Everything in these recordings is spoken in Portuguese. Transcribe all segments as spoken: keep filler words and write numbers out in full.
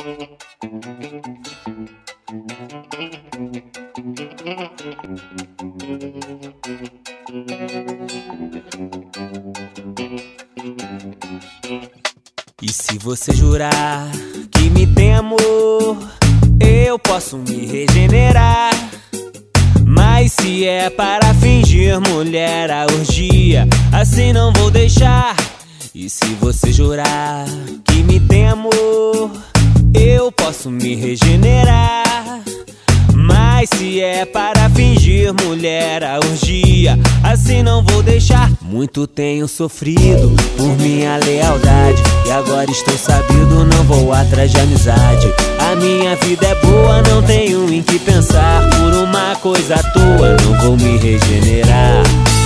E se você jurar que me tem amor, eu posso me regenerar. Mas se é para fingir, mulher, a orgia, assim não vou deixar. E se você jurar que me tem amor, eu posso me regenerar. Mas se é para fingir, mulher, a orgia, assim não vou deixar. Muito tenho sofrido por minha lealdade, e agora estou sabido, não vou atrás de amizade. A minha vida é boa, não tenho em que pensar. Por uma coisa à toa, não vou me regenerar.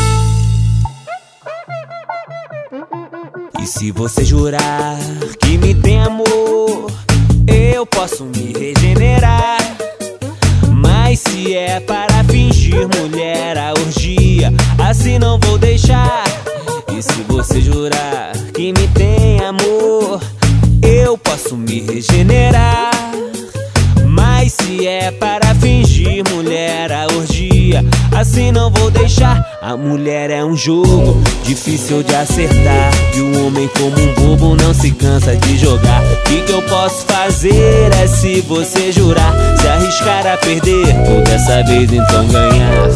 E se você jurar que me tem amor, eu posso me regenerar. Mas se é para fingir, mulher, a orgia, assim não vou deixar. E se você jurar que me tem amor, eu posso me regenerar. Mas se é para fingir, mulher, a orgia, assim não vou deixar. A mulher é um jogo difícil de acertar, e o homem, como um bobo, não se cansa de jogar. O que, que eu posso fazer é, se você jurar, se arriscar a perder, ou dessa vez então ganhar.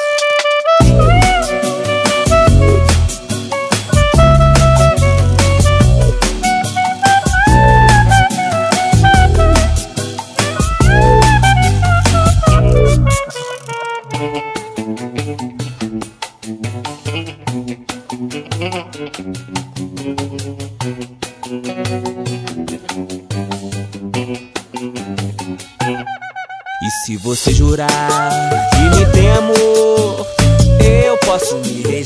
E se você jurar que me tem amor, eu posso me